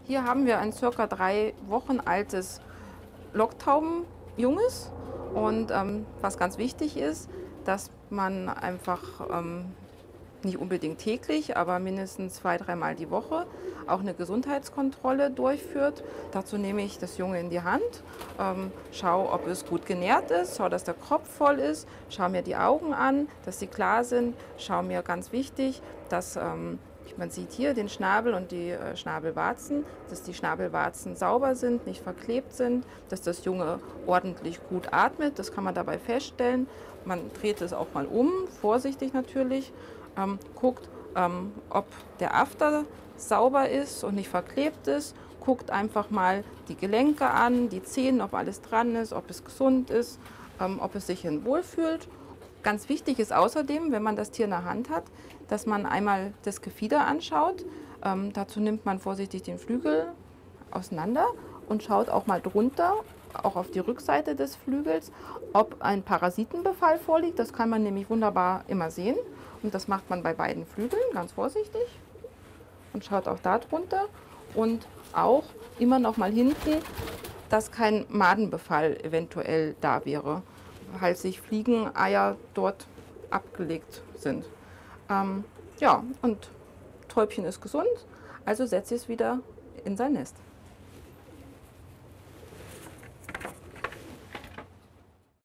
Hier haben wir ein circa 3 Wochen altes Locktaubenjunges. Und was ganz wichtig ist, dass man einfach nicht unbedingt täglich, aber mindestens 2, dreimal die Woche auch eine Gesundheitskontrolle durchführt. Dazu nehme ich das Junge in die Hand, schaue, ob es gut genährt ist, schaue, dass der Kopf voll ist, schaue mir die Augen an, dass sie klar sind, schaue mir ganz wichtig, dass man sieht hier den Schnabel und die Schnabelwarzen, dass die Schnabelwarzen sauber sind, nicht verklebt sind, dass das Junge ordentlich gut atmet. Das kann man dabei feststellen. Man dreht es auch mal um, vorsichtig natürlich, guckt, ob der After sauber ist und nicht verklebt ist. Guckt einfach mal die Gelenke an, die Zähne, ob alles dran ist, ob es gesund ist, ob es sich wohlfühlt. Ganz wichtig ist außerdem, wenn man das Tier in der Hand hat, dass man einmal das Gefieder anschaut. Dazu nimmt man vorsichtig den Flügel auseinander und schaut auch mal drunter, auch auf die Rückseite des Flügels, ob ein Parasitenbefall vorliegt. Das kann man nämlich wunderbar immer sehen. Und das macht man bei beiden Flügeln ganz vorsichtig und schaut auch da drunter. Und auch immer noch mal hinten, dass kein Madenbefall eventuell da wäre, weil sich Fliegeneier dort abgelegt sind. Ja, und Täubchen ist gesund, also setze ich es wieder in sein Nest.